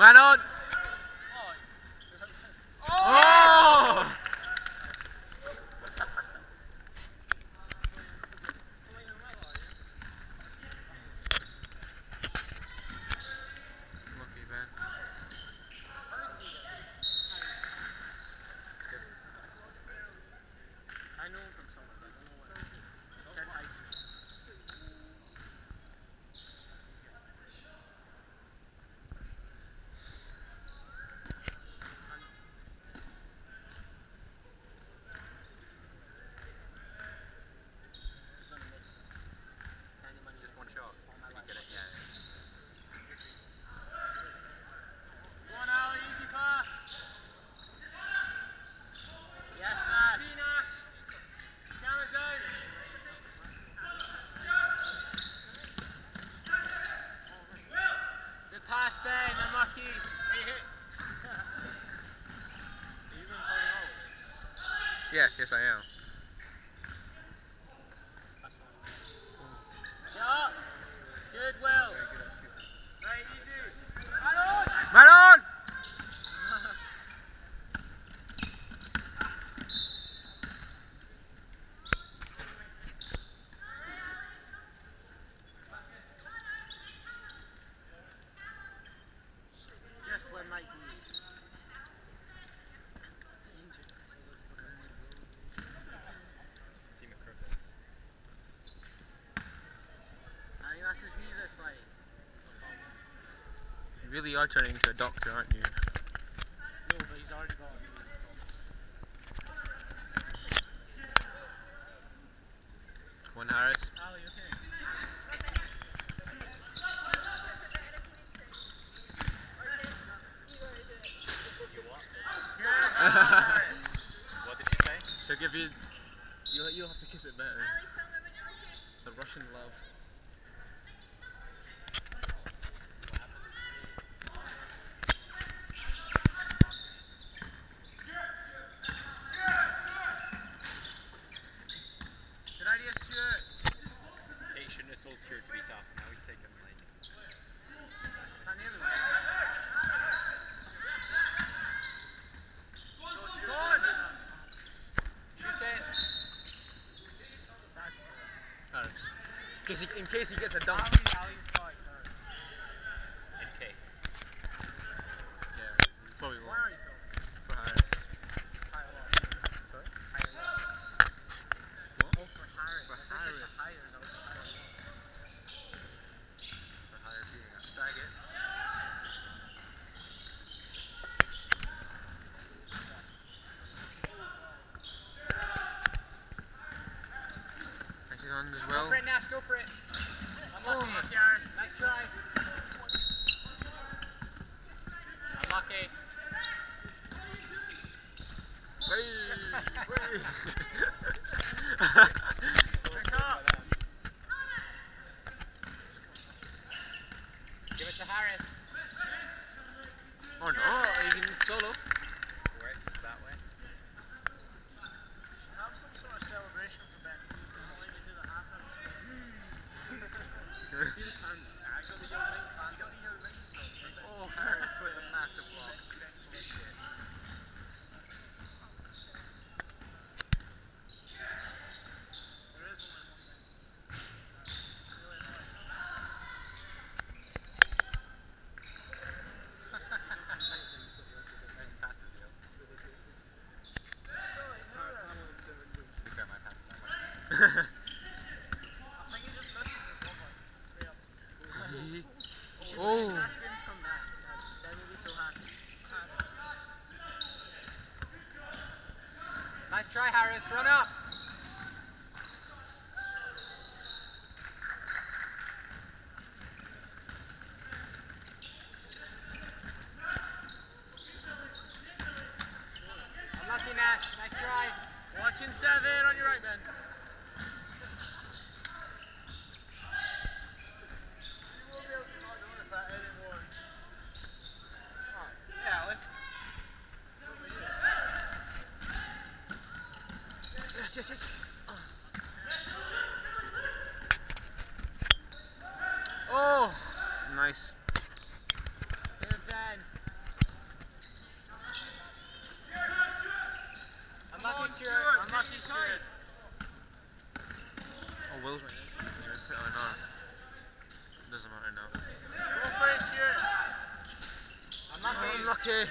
Man on! Oh! Lucky Ben. I know him from somewhere, but I don't know where. Said hi to me. Just one shot. Did he get it? Yeah. Go on, Ali, easy pass. Yes, Nash. See, Nash. Camera down. Good pass, Ben. Unlucky. Hey, hit. Are you going calling out? Yes I am. Yeah. Good, Will. Right, easy. Man on. Man on! Just when Mike needs. Team of cripples. I think that's his knee that's like. You really are turning into a doctor, aren't you? No, but he's already got it. One Harris. Ali, okay. What did she say? She'll give you. You'll have to kiss it better. The Russian love. Good idea, Stuart. Kate shouldn't have told Stuart to be tough. Now he's taken like. Not nearly. Go on. Shoot it. Harris. In case he gets a dunk. Ali's quite hurt. In case. Yeah, he's probably Where wrong. are you going? For Harris. Higher up. Sorry? Higher up. What? Oh, for Harris. For This is Harris. for higher, no, for higher up. For Harris being a faggot. Catches on as Go well. for it, Nash, go for it. Unlucky, Harris. Nice try. Unlucky. Pick up. Give it to Harris. Or not, you can solo. Works that way. Have some sort of celebration for Ben. Only we do the half of Oh, Harris with a massive block. Oh! Nice try, Harris. Run up. Unlucky, Nash. Nice try. Watching 7 on your right, Ben. Yes. Oh! Nice. Good, Ben. Stuart. Unlucky, Stuart. Oh, Will's right there. Oh, no. Doesn't matter now. Go for it, Stuart. Unlucky. Unlucky.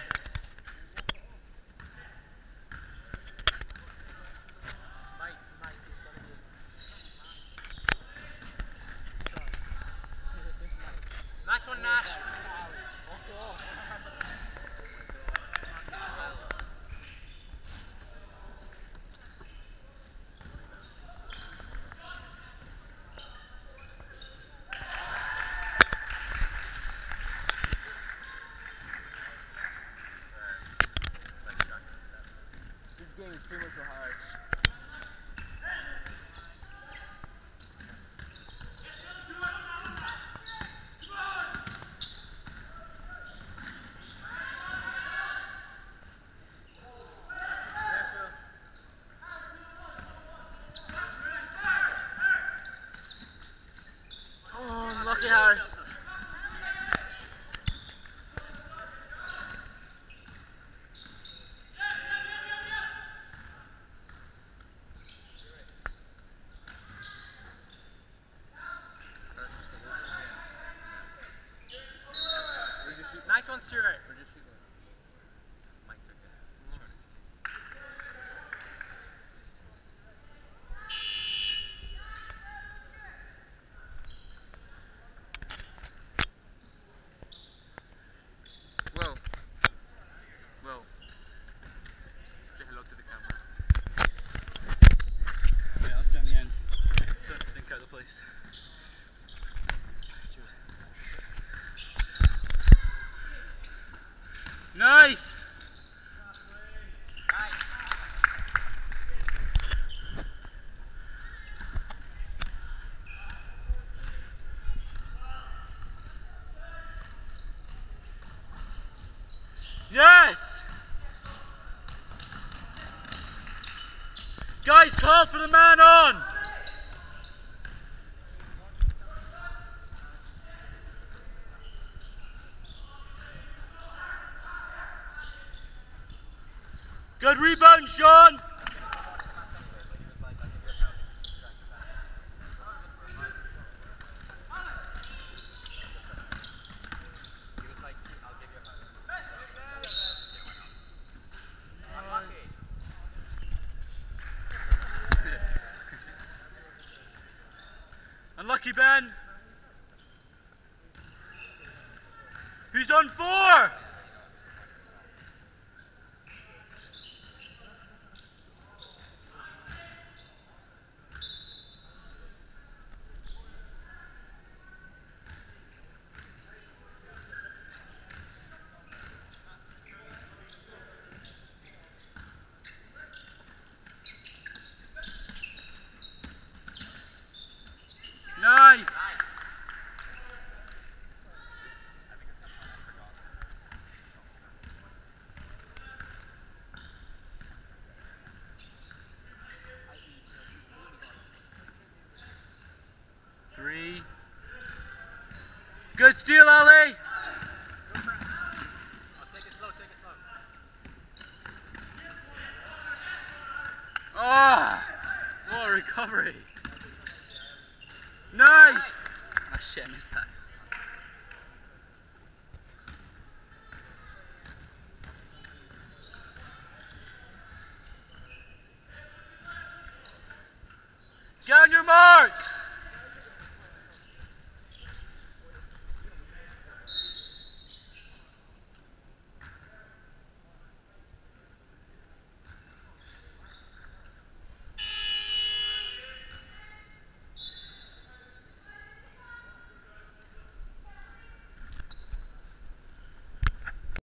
Nice one, Nash. This game is too much hard. Lucky Harry. Nice one, Stuart. Well, say hello to the camera. Yeah, I'll see you on the end. So let's think out the place. Cheers. Nice! Yes! Guys, call for the man on! Good rebound, Sean! Unlucky, Ben. Who's on 4? Nice! 3. Good steal, Ali! I'll take it slow, Oh! What a recovery! Nice! Ah shit, I missed that.